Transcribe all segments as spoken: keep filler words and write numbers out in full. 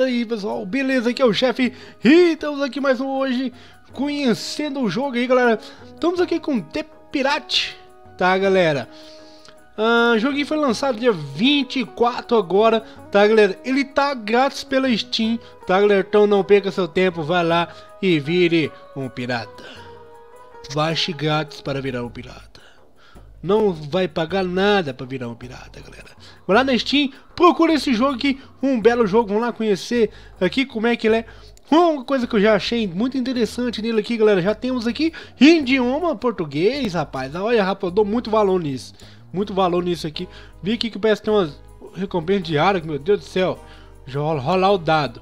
aí, pessoal, beleza? Aqui é o chefe e estamos aqui mais um hoje conhecendo o jogo aí, galera. Estamos aqui com The Pirate, tá, galera? Ah, o joguinho foi lançado dia vinte e quatro agora, tá, galera? Ele tá grátis pela Steam, tá, galera? Então não perca seu tempo, vai lá e vire um pirata. Baixe grátis para virar um pirata. Não vai pagar nada para virar um pirata, galera. Vai lá na Steam, procura esse jogo aqui, um belo jogo, vamos lá conhecer aqui como é que ele é. Uma coisa que eu já achei muito interessante nele aqui, galera, já temos aqui idioma português, rapaz. Olha, rapaz, eu dou muito valor nisso. Muito valor nisso aqui. Vi aqui que parece que tem umas recompensas diárias, meu Deus do céu. Já rolar o dado.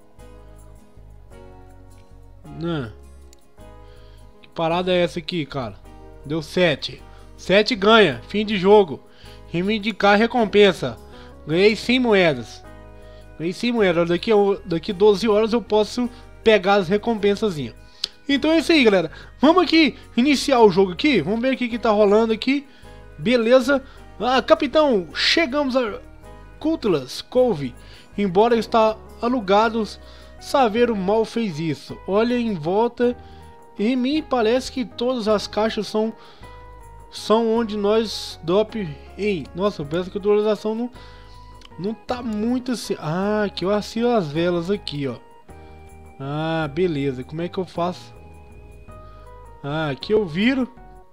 Não. Que parada é essa aqui, cara? Deu sete. sete ganha, fim de jogo. Reivindicar recompensa. Ganhei cem moedas. Ganhei cem moedas. Daqui, daqui doze horas eu posso pegar as recompensas. Então é isso aí, galera. Vamos aqui iniciar o jogo aqui. Vamos ver o que, que tá rolando aqui. Beleza. Ah, capitão, chegamos a Cutlass Cove. Embora está alugados, Saveiro mal fez isso. Olha em volta e me parece que todas as caixas são são onde nós dop em. Nossa, eu penso que a atualização não não tá muito assim. Ah, aqui eu assino as velas aqui, ó. Ah, beleza. Como é que eu faço? Ah, aqui eu viro.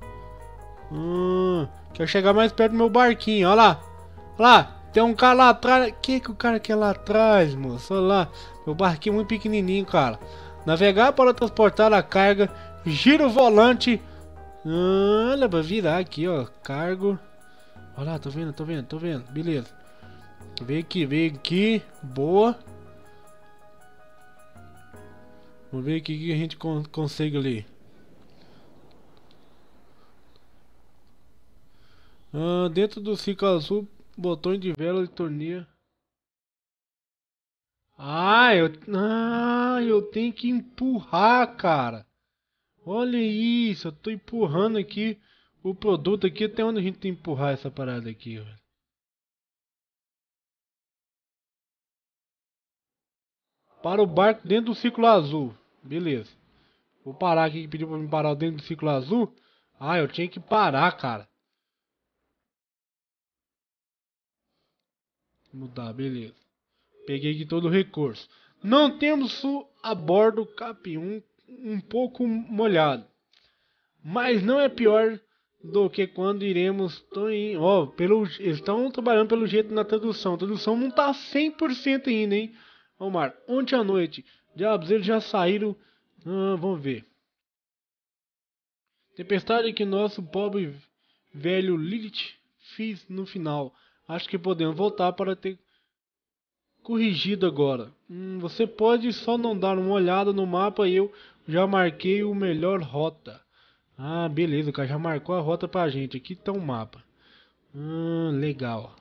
Hum, quero chegar mais perto do meu barquinho. Olha lá. Olha lá. Tem um cara lá atrás. O que que o cara quer lá atrás, moço? Olha lá. Meu barquinho muito pequenininho, cara. Navegar para transportar a carga. Gira o volante. Olha, pra virar aqui, ó. Cargo. Olha lá, tô vendo, tô vendo, tô vendo. Beleza. Vem aqui, vem aqui. Boa. Vamos ver o que a gente con consegue ali. Ah, dentro do ciclo azul, botões de vela de torneio. Ah, eu, ah, eu tenho que empurrar, cara. Olha isso, eu tô empurrando aqui o produto aqui. Até onde a gente tem que empurrar essa parada aqui, velho? Para o barco dentro do ciclo azul. Beleza. Vou parar aqui, que pediu pra me parar dentro do ciclo azul. Ah, eu tinha que parar, cara. Mudar, beleza. Peguei aqui todo o recurso. Não temos o a bordo cap um um pouco molhado. Mas não é pior do que quando iremos... Ó, oh, pelo, eles estão trabalhando pelo jeito na tradução. A tradução não tá cem por cento ainda, hein? Omar, ontem à noite, diabos, eles já saíram... Ah, vamos ver. Tempestade que nosso pobre velho Lilith fez no final. Acho que podemos voltar para ter corrigido agora. Hum, você pode só não dar uma olhada no mapa e eu já marquei o melhor rota. Ah, beleza, o cara já marcou a rota pra gente. Aqui tá o um mapa. Hum, legal.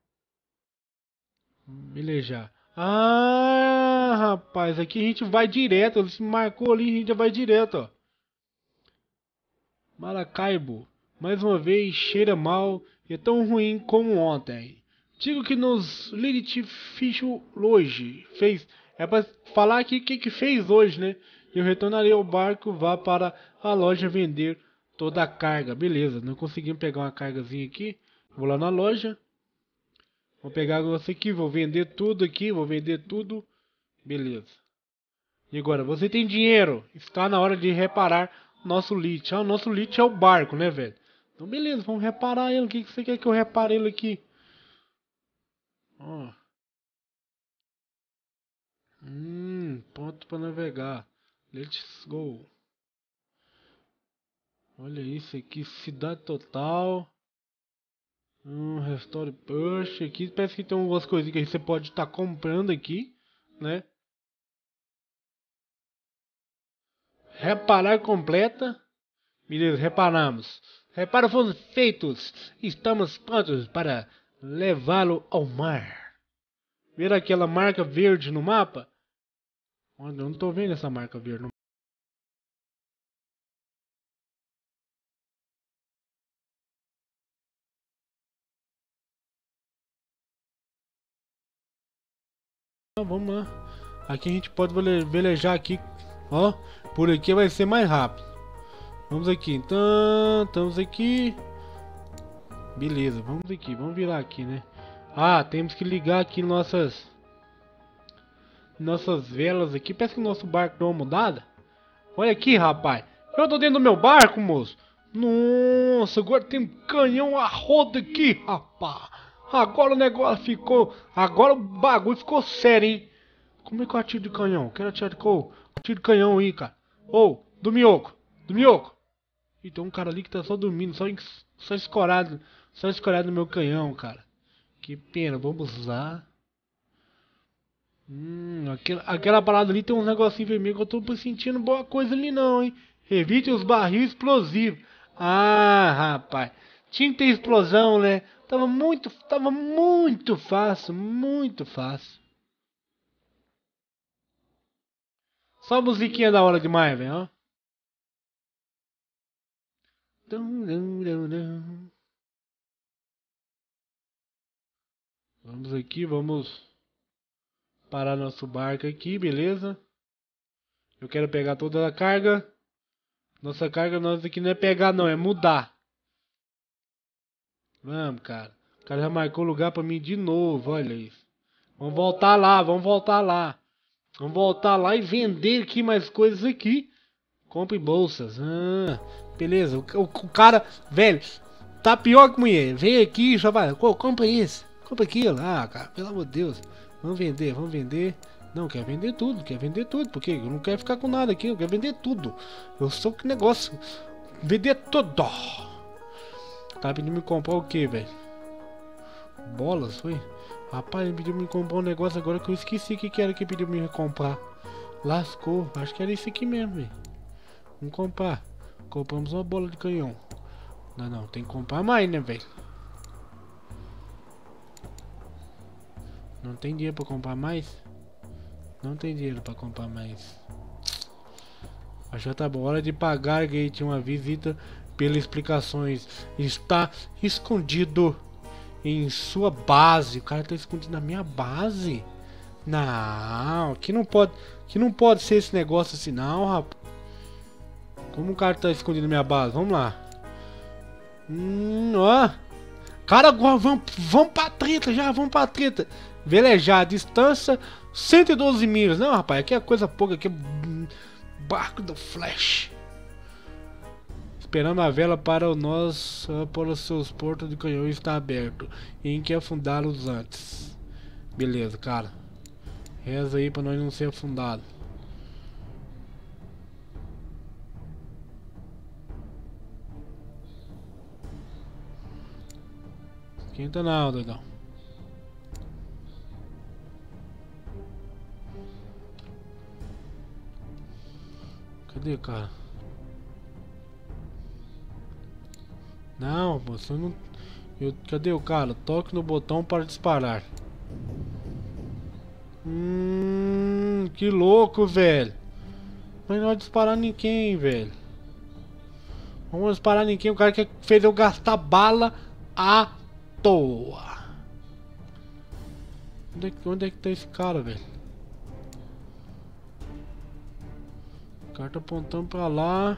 Beleza. Ah, rapaz, aqui a gente vai direto. Ele se marcou ali, a gente já vai direto, ó. Maracaibo, mais uma vez cheira mal e é tão ruim como ontem. Digo que nos Lilith Ficho hoje fez. É pra falar aqui o que, que fez hoje, né? Eu retornarei ao barco, vá para a loja vender toda a carga. Beleza, não conseguimos pegar uma cargazinha aqui. Vou lá na loja. Vou pegar você aqui, vou vender tudo aqui, vou vender tudo. Beleza. E agora, você tem dinheiro? Está na hora de reparar nosso lit. Ah, o nosso lit é o barco, né, velho? Então, beleza, vamos reparar ele. O que, que você quer que eu repare ele aqui? Oh. Hum, ponto para navegar. Let's go. Olha isso aqui, cidade total. Hum, restore push. Aqui parece que tem algumas coisinhas que você pode estar tá comprando aqui, né? Reparar completa. Beleza, reparamos. Reparos foram feitos. Estamos prontos para levá-lo ao mar. Ver aquela marca verde no mapa? Eu não estou vendo essa marca verde no mapa. Vamos lá. Aqui a gente pode vele- velejar aqui, ó. Por aqui vai ser mais rápido. Vamos aqui, então, estamos aqui. Beleza, vamos aqui, vamos virar aqui, né? Ah, temos que ligar aqui nossas nossas velas aqui. Parece que o nosso barco deu uma mudada. Olha aqui, rapaz. Eu tô dentro do meu barco, moço. Nossa, agora tem um canhão a roda aqui, rapaz. Agora o negócio ficou... Agora o bagulho ficou sério, hein? Como é que eu atiro de canhão? Quero atirar de... Oh, atiro de canhão aí, cara. Ô, oh, do minhoco. Do minhoco. E tem um cara ali que tá só dormindo. Só, só escorado. Só escorado no meu canhão, cara. Que pena. Vamos usar. Hum, aquela, aquela parada ali tem um negocinho vermelho que eu tô sentindo boa coisa ali não, hein? Evite os barris explosivos. Ah, rapaz. Tinha que ter explosão, né? Tava muito, tava muito fácil, muito fácil. Só a musiquinha da hora demais, velho, ó. Vamos aqui, vamos parar nosso barco aqui, beleza? Eu quero pegar toda a carga. Nossa carga nós aqui não é pegar não, é mudar. Vamos, cara. O cara já marcou lugar pra mim de novo, olha isso. Vamos voltar lá, vamos voltar lá. Vamos voltar lá e vender aqui mais coisas aqui. Compre bolsas. Ah, beleza. O, o, o cara, velho, tá pior que mulher. Vem aqui e já vai. Pô, compra isso. Compra aquilo. Ah, cara, pelo amor de Deus. Vamos vender, vamos vender. Não, quer vender tudo, quer vender tudo. Porque eu não quero ficar com nada aqui. Eu quero vender tudo. Eu sou que negócio. Vender tudo. Tá pedindo me comprar o que, velho? Bolas, foi? Rapaz, ele pediu me comprar um negócio agora que eu esqueci o que, que era que pediu me comprar. Lascou. Acho que era isso aqui mesmo, velho. Vamos comprar. Compramos uma bola de canhão. Não, não. Tem que comprar mais, né, velho? Não tem dinheiro pra comprar mais? Não tem dinheiro pra comprar mais. Acho que já tá bom. Hora de pagar, Gate. Uma visita pelas explicações. Está escondido em sua base. O cara tá escondido na minha base? Não, que não pode, que não pode ser esse negócio assim não, rapaz. Como o cara tá escondido na minha base? Vamos lá. Hum, ó. Cara, agora vamos, vamos pra treta já, vamos pra treta. Velejar, distância cento e doze milhas. Não, rapaz, aqui é coisa pouca, aqui é barco do Flash. Esperando a vela para o nós, para os seus portos de canhão está aberto. E em que afundá-los antes. Beleza, cara. Reza aí para nós não ser afundado. Esquenta não, doidão. Cadê, cara? Não, você não... Eu... Cadê o cara? Toque no botão para disparar. Hum, que louco, velho. Mas não vai disparar ninguém, velho. Não vamos disparar ninguém. O cara que fez eu gastar bala à toa. Onde é que, onde é que tá esse cara, velho? O cara tá apontando pra lá.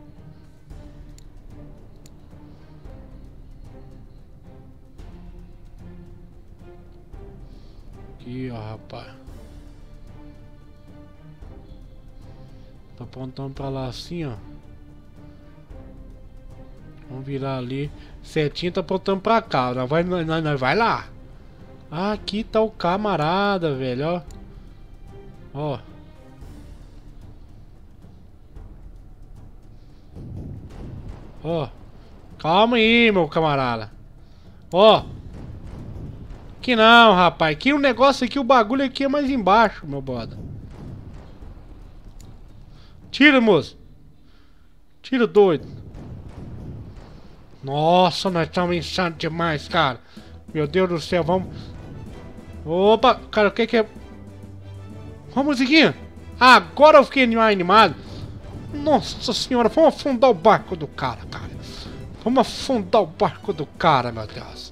Aqui, ó, rapaz. Tá apontando pra lá assim, ó. Vamos virar ali. Setinha tá apontando pra cá. Nós vai, nós, nós vai lá. Ah, aqui tá o camarada, velho, ó. Ó. Ó. Calma aí, meu camarada. Ó. Que não, rapaz. Aqui o negócio aqui, o bagulho aqui é mais embaixo, meu boda. Tira, moço. Tira, doido. Nossa, nós estamos insanos demais, cara. Meu Deus do céu, vamos... Opa, cara, o que que é... Ó a musiquinha. Ah, agora eu fiquei animado. Nossa senhora, vamos afundar o barco do cara, cara. Vamos afundar o barco do cara, meu Deus.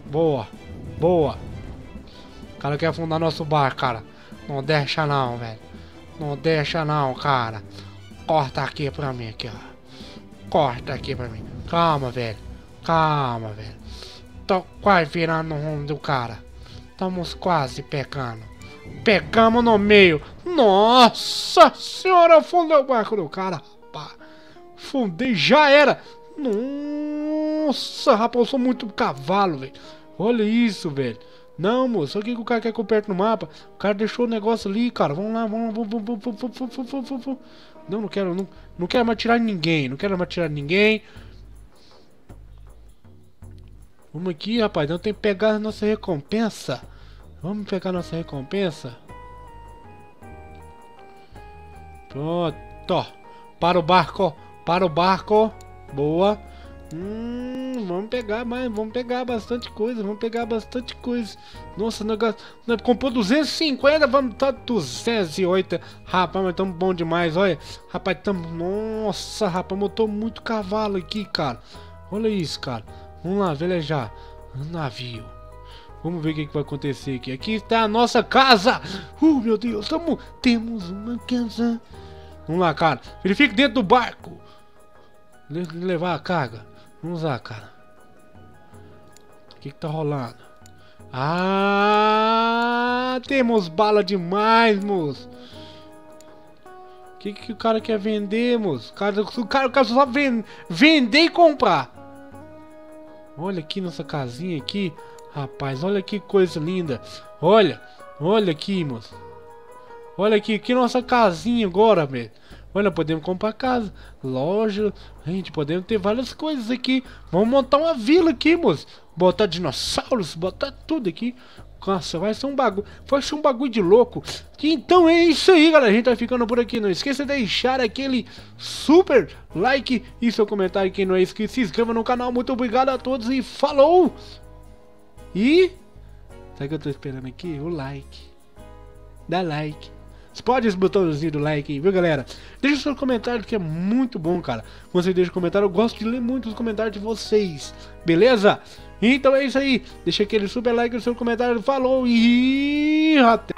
Boa. Boa. O cara quer afundar nosso bar, cara. Não deixa não, velho. Não deixa não, cara. Corta aqui pra mim, aqui, ó. Corta aqui pra mim. Calma, velho. Calma, velho. Tô quase virando no rumo do cara. Estamos quase pegando. Pegamos no meio. Nossa senhora, afundou o barco do cara, rapaz. Fundei, já era. Nossa, rapaz, eu sou muito cavalo, velho. Olha isso, velho. Não, moço, o que, que o cara quer que eu perto no mapa? O cara deixou o negócio ali, cara. Vamos lá, vamos lá, vamos, vamos, vamos, vamos, vamos, vamos, vamos. Não, não quero, não, não quero mais tirar ninguém. Não quero mais tirar ninguém. Vamos aqui, rapaz. Então tem que pegar a nossa recompensa. Vamos pegar a nossa recompensa. Pronto. Para o barco. Para o barco. Boa. Hum, vamos pegar mais. Vamos pegar bastante coisa. Vamos pegar bastante coisa. Nossa, negócio. Nós comprou duzentos e cinquenta. Vamos estar tá duzentos e oito. Rapaz, mas estamos bom demais. Olha. Rapaz, estamos. Nossa, rapaz. Botou muito cavalo aqui, cara. Olha isso, cara. Vamos lá, velejar. Navio. Vamos ver o que, que vai acontecer aqui. Aqui está a nossa casa. Uh, meu Deus. Tamo, temos uma casa. Vamos lá, cara. Verifique dentro do barco. Le levar a carga. Vamos lá, cara. O que, que tá rolando? Ah, temos bala demais, moço. O que, que o cara quer vender, moço? O cara, o cara, o cara só vende, vender e comprar. Olha aqui nossa casinha aqui. Rapaz, olha que coisa linda. Olha, olha aqui, moço. Olha aqui, que nossa casinha agora, velho. Olha, podemos comprar casa, loja. Gente, podemos ter várias coisas aqui. Vamos montar uma vila aqui, moço. Botar dinossauros, botar tudo aqui. Nossa, vai ser um bagulho. Vai ser um bagulho de louco. Então é isso aí, galera. A gente vai ficando por aqui. Não esqueça de deixar aquele super like e seu comentário. Quem não é inscrito, se inscreva no canal. Muito obrigado a todos e falou! E... sabe o que eu tô esperando aqui? O like. Dá like. Explode esse botãozinho do like aí, viu, galera? Deixa o seu comentário, que é muito bom, cara. Quando você deixa o comentário, eu gosto de ler muito os comentários de vocês. Beleza? Então é isso aí. Deixa aquele super like no seu comentário. Falou e... até...